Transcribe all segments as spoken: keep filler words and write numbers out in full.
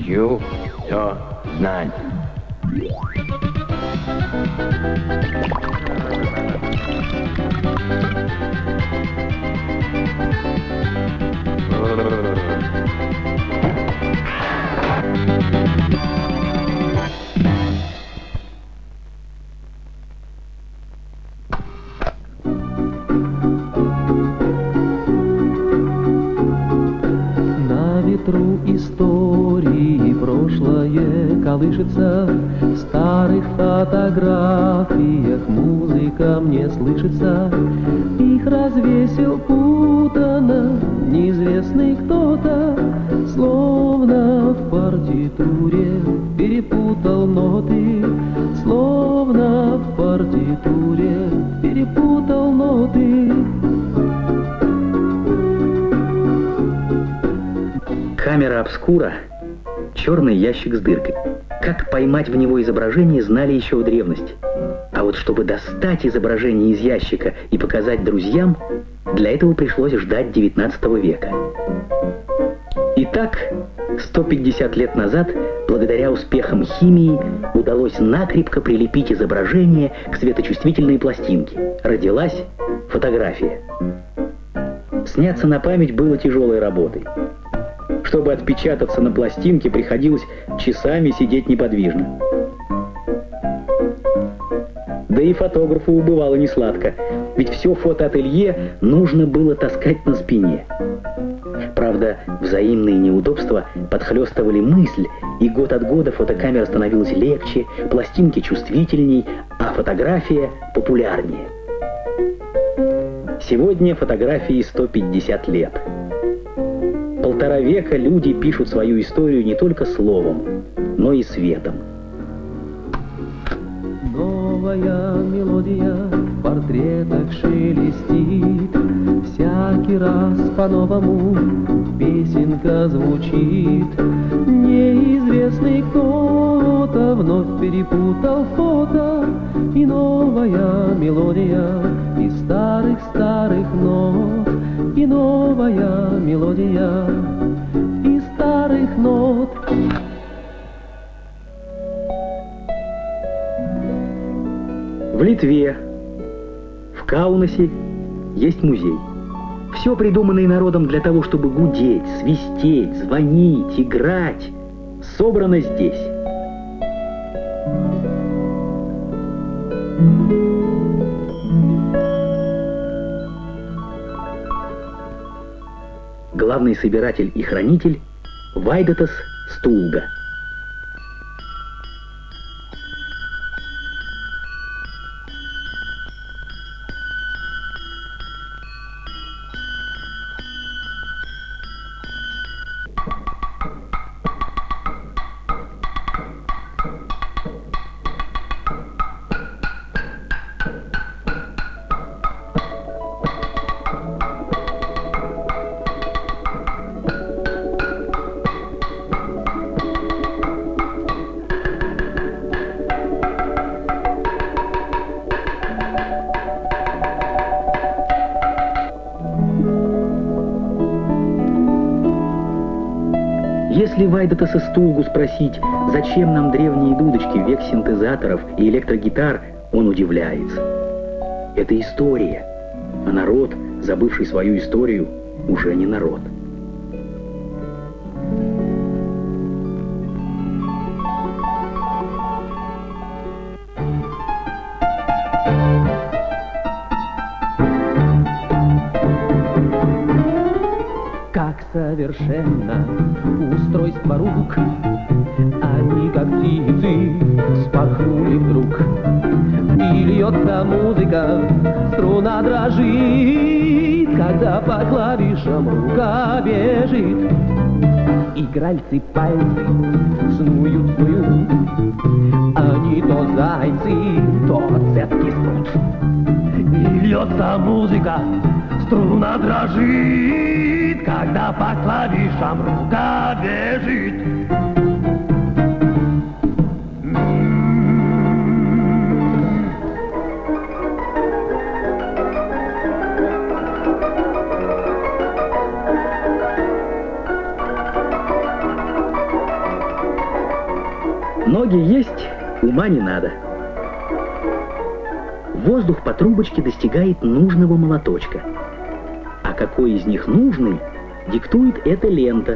Хочу все знать. На ветру истории прошлое колышется, в старых фотографиях музыка мне слышится. Их развесил путано неизвестный кто-то, словно в партитуре перепутал ноты, словно в партитуре перепутал ноты. Камера обскура — черный ящик с дыркой. Как поймать в него изображение, знали еще в древности. А вот чтобы достать изображение из ящика и показать друзьям, для этого пришлось ждать девятнадцатого века. Итак, сто пятьдесят лет назад, благодаря успехам химии, удалось накрепко прилепить изображение к светочувствительной пластинке. Родилась фотография. Сняться на память было тяжелой работой. Чтобы отпечататься на пластинке, приходилось часами сидеть неподвижно. Да и фотографу бывало несладко, ведь все фотоателье нужно было таскать на спине. Правда, взаимные неудобства подхлестывали мысль, и год от года фотокамера становилась легче, пластинки чувствительней, а фотография популярнее. Сегодня фотографии сто пятьдесят лет. Полтора века люди пишут свою историю не только словом, но и светом. Новая мелодия в портретах шелестит, всякий раз по-новому песенка звучит. Неизвестный кто-то вновь перепутал фото, и новая мелодия из старых-старых нот, и новая мелодия из старых нот. В Литве, в Каунасе есть музей. Все придуманное народом для того, чтобы гудеть, свистеть, звонить, играть, собрано здесь. Главный собиратель и хранитель Вайдатас Стулга. Если Вайдатаса Стулгу спросить, зачем нам древние дудочки в век синтезаторов и электрогитар, он удивляется. Это история, а народ, забывший свою историю, уже не народ. Совершенно устройство рук, они как птицы вспорхнули вдруг. И льется музыка, струна дрожит, когда по клавишам рука бежит. Игральцы пальцы снуют, снуют, они то зайцы, то цепки спрут. И льется музыка, струна дрожит, когда по клавишам рука бежит. Ноги есть, ума не надо. Воздух по трубочке достигает нужного молоточка. А какой из них нужный, диктует эта лента.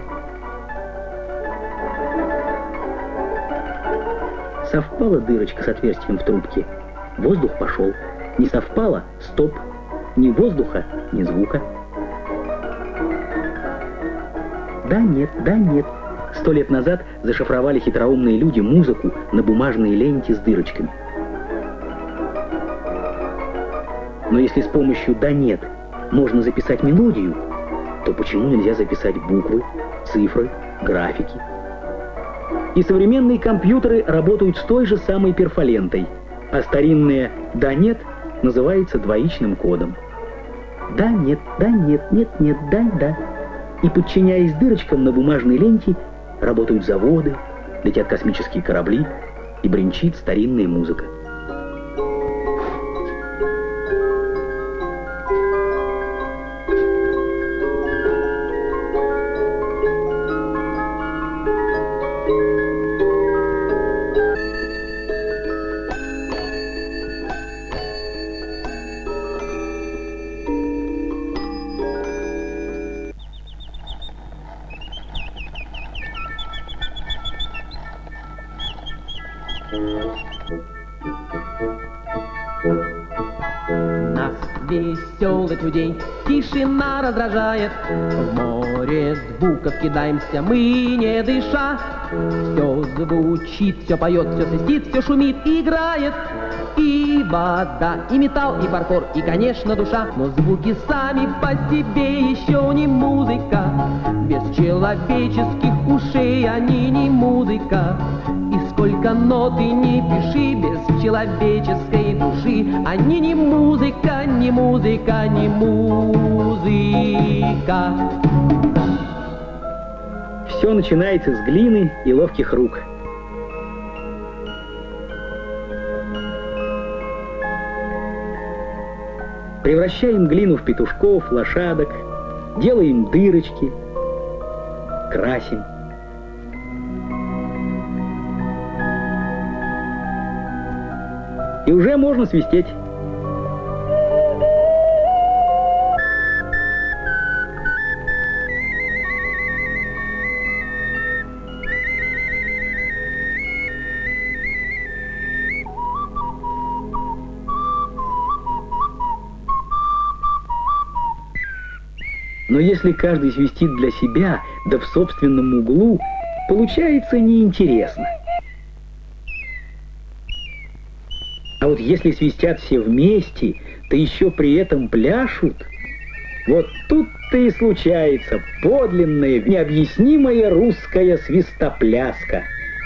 Совпала дырочка с отверстием в трубке. Воздух пошел. Не совпало — стоп. Ни воздуха, ни звука. Да, нет, да, нет. Сто лет назад зашифровали хитроумные люди музыку на бумажной ленте с дырочками. Но если с помощью «да, нет» можно записать мелодию, то почему нельзя записать буквы, цифры, графики? И современные компьютеры работают с той же самой перфолентой, а старинное «да, нет» называется двоичным кодом. Да, нет, да, нет, нет, нет, да, да. И, подчиняясь дырочкам на бумажной ленте, работают заводы, летят космические корабли и бренчит старинная музыка. Нас, веселых людей, тишина раздражает. В море звуков кидаемся мы, не дыша. Все звучит, все поет, все свистит, все шумит, играет. И вода, и металл, и фарфор, и, конечно, душа. Но звуки сами по себе еще не музыка. Без человеческих ушей они не музыка. И сколько нот и не пиши, без человеческой души они не музыка, не музыка, не музыка. Все начинается с глины и ловких рук. Превращаем глину в петушков, лошадок, делаем дырочки, красим. И уже можно свистеть. Но если каждый свистит для себя, да в собственном углу, получается неинтересно. А вот если свистят все вместе, да еще при этом пляшут, вот тут-то и случается подлинная, необъяснимая русская свистопляска.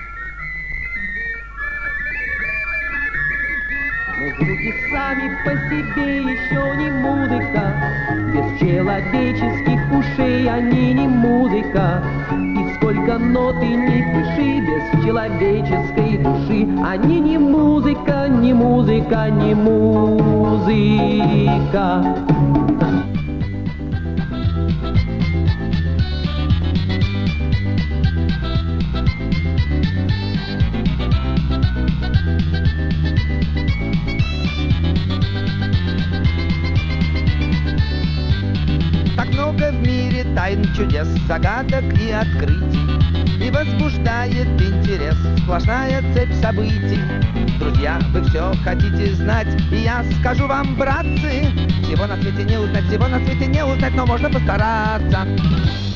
Но звуки сами по себе еще не музыка. Без человеческих ушей они не музыка. И сколько нот и не пиши, без человеческой души они не музыка, не музыка, не музыка. Много в мире тайн, чудес, загадок и открытий, и возбуждает интерес сплошная цепь событий. Друзья, вы все хотите знать, и я скажу вам, братцы, всего на свете не узнать, всего на свете не узнать, но можно постараться.